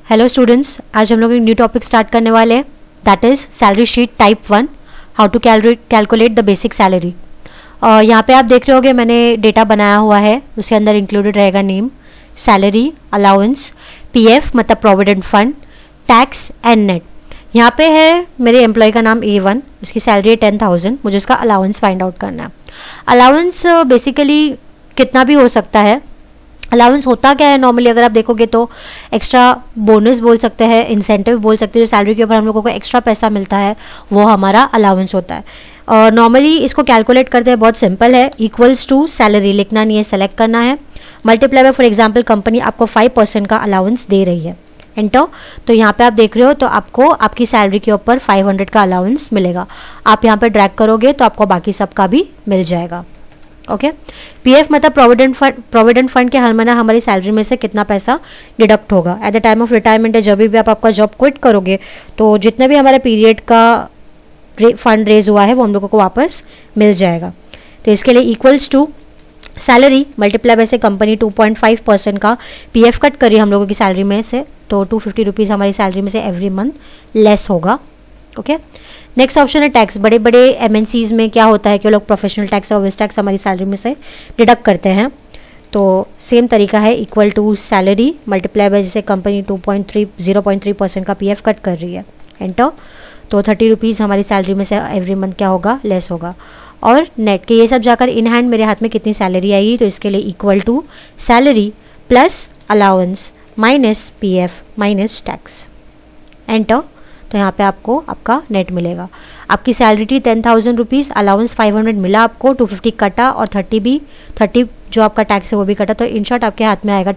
Hello students, आज हम लोग एक न्यू टॉपिक स्टार्ट करने वाले हैं, that is salary sheet type 1, how to calculate the basic salary. यहाँ पे आप देख रहे होगे मैंने डेटा बनाया हुआ है, उसके अंदर इंक्लूडेड रहेगा नेम, सैलरी, अलाउंस, पीएफ मतलब provident fund, tax and net. यहाँ पे है मेरे एम्प्लॉय का नाम A1, उसकी सैलरी है 10,000, मुझे उसका अलाउंस फाइंड आउट करना है। अलाउंस बेसिकली कितना भी हो सकता है। अलाउंस होता क्या है नॉर्मली, अगर आप देखोगे तो एक्स्ट्रा बोनस बोल सकते हैं, इंसेंटिव बोल सकते हैं, जो सैलरी के ऊपर हम लोगों को एक्स्ट्रा पैसा मिलता है वो हमारा अलाउंस होता है। और नॉर्मली इसको कैलकुलेट करते हैं, बहुत सिंपल है, इक्वल्स टू सैलरी लिखना नहीं है, सेलेक्ट करना है, multiply by, for example company आपको 5% का अलाउंस दे रही है, एंटर। तो यहाँ पे आप देख रहे हो तो आपको आपकी सैलरी के ऊपर 500 का अलाउंस मिलेगा। आप यहाँ पे ड्रैग करोगे तो आपको बाकी सब का भी मिल जाएगा। ओके, पीएफ मतलब प्रोविडेंट फंड के हर महीना हमारी सैलरी में से कितना पैसा डिडक्ट होगा at the time of retirement. जब भी आप आपका जॉब क्विट करोगे तो जितने भी हमारे पीरियड का फंड रेज हुआ है वो हम लोगों को वापस मिल जाएगा। तो इसके लिए equals to salary multiply by से कंपनी 2.5% का पीएफ कट करिए हम लोगों की सैलरी में से, तो 250 रुपीज़ हमारी सैलरी में से एवरी मंथ लेस होगा। ओके, नेक्स्ट ऑप्शन है टैक्स। बड़े बड़े एमएनसीज में क्या होता है कि वो लोग प्रोफेशनल टैक्स और सर्विस टैक्स हमारी सैलरी में से डिडक्ट करते हैं, तो सेम तरीका है, equal to salary multiply by जैसे कंपनी 0.3% का पीएफ कट कर रही है, एंटर। तो 30 रुपीज़ हमारी सैलरी में से एवरी मंथ क्या होगा, लेस होगा। और नेट के ये सब जाकर इन हैंड मेरे हाथ में कितनी सैलरी आएगी, तो इसके लिए equal to salary plus allowance minus PF minus tax, enter. तो यहाँ पे आपको आपका नेट मिलेगा। आपकी सैलरी थी 10,000 रुपीज़, अलाउंस 500 मिला आपको, 250 कटा और 30 जो आपका टैक्स है वो भी कटा, तो इन शॉर्ट आपके हाथ में आएगा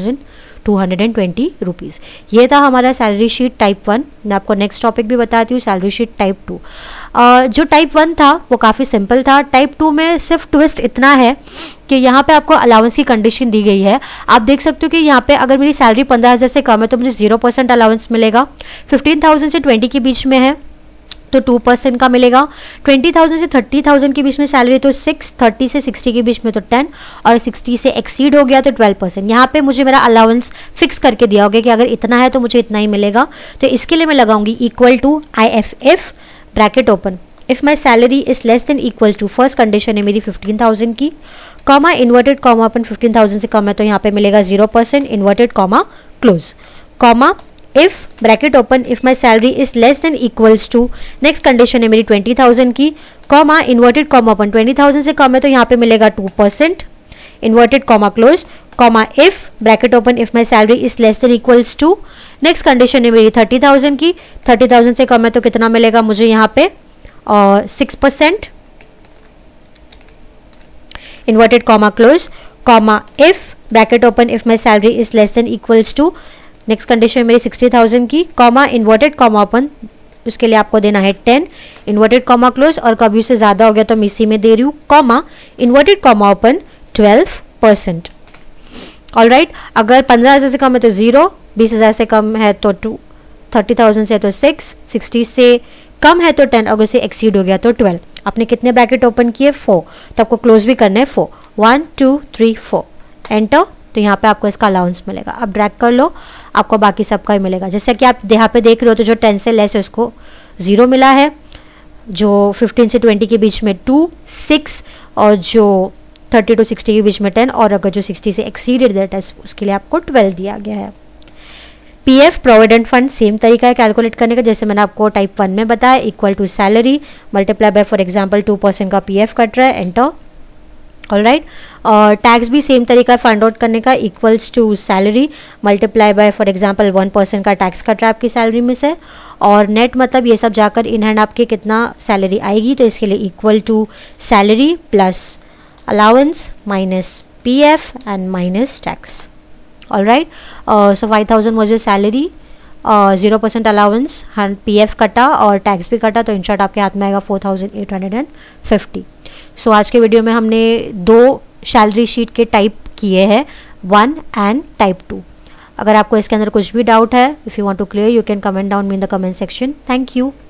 10,220 रुपीज़। ये था हमारा सैलरी शीट टाइप 1। मैं आपको नेक्स्ट टॉपिक भी बताती हूँ, सैलरी शीट टाइप 2। जो टाइप 1 था वो काफ़ी सिंपल था। टाइप 2 में सिर्फ ट्विस्ट इतना है कि यहाँ पे आपको अलाउंस की कंडीशन दी गई है। आप देख सकते हो कि यहाँ पे अगर मेरी सैलरी 15,000 से कम है तो मुझे 0% अलाउंस मिलेगा, 15,000 से 20 के बीच में है तो 2% का मिलेगा, 20,000 से 30,000 के बीच में सैलरी तो 6, 30 से 60 के बीच में तो 10, और 60 से एक्सीड हो गया तो 12%। यहाँ पे मुझे मेरा अलाउंस फिक्स करके दिया होगा कि अगर इतना है तो मुझे इतना ही मिलेगा। तो इसके लिए मैं लगाऊंगी equal to IF bracket open, if my salary is less than equal to, first condition है मेरी 15,000 की, कॉमा इन्वर्टेड कॉमा अपन 15,000 से कम है तो यहाँ पे मिलेगा 0%, inverted comma close, comma if bracket open, if my salary is less than equals to, next condition है मेरी 20,000 की, कॉमा इन्वर्टेड कॉमा ओपन 20,000 से कम है तो यहाँ पे मिलेगा 2%, inverted comma close, comma if bracket open, if my salary is less than equals to, next condition है मेरी 30,000 की, 30,000 से कम है तो कितना मिलेगा मुझे यहाँ पे 6%, inverted comma close, comma if bracket open, if my salary is less than equals to, next condition मेरी 60,000 की, कॉमा इन्वर्टेड कॉमा ओपन, उसके लिए आपको देना है 10, इन्वर्टेड कॉमा क्लोज, और कभी उससे ज़्यादा हो गया तो मैं इसी में दे रही हूँ, comma inverted comma open 12%। Alright, अगर 15,000 से कम है तो 0, 20,000 से कम है तो 2, 30,000 से तो 6, 60 से कम है तो 10, अगर से एक्सीड हो गया तो 12। आपने कितने ब्रैकेट ओपन किए, 4, तो आपको क्लोज भी करना है 4, 1 2 3 4, एंटर। तो यहाँ पे आपको इसका अलाउंस मिलेगा। अब ड्रैग कर लो, आपको बाकी सबका ही मिलेगा। जैसे कि आप यहाँ पे देख रहे हो तो जो 10 से लेस है उसको 0 मिला है, जो 15 से 20 के बीच में 2, 6, और जो 30 to 60 के बीच में 10, और अगर जो 60 से एक्सीडेड दैट है उसके लिए आपको 12 दिया गया है। पीएफ प्रोविडेंट फंड सेम तरीका है कैलकुलेट करने का, जैसे मैंने आपको टाइप 1 में बताया, equal to salary multiply by, for example 2% का पीएफ कट रहा है, एंटर। ऑलराइट, और टैक्स भी सेम तरीका है फाइंड आउट करने का, equals to salary multiply by, for example 1% का टैक्स कट रहा है आपकी सैलरी में से, और नेट मतलब ये सब जाकर इन हैंड आपके कितना सैलरी आएगी, तो इसके लिए equal to salary plus allowance minus PF and minus tax. Alright, so 5,000 मुझे सैलरी, 0% अलाउंस, पीएफ कटा और टैक्स भी कटा, तो इन शॉर्ट आपके हाथ में आएगा 4,850। सो आज के वीडियो में हमने 2 सैलरी शीट के टाइप किए हैं, 1 एंड टाइप 2। अगर आपको इसके अंदर कुछ भी डाउट है, if you want to clear, you can comment down me in the comment section. Thank you.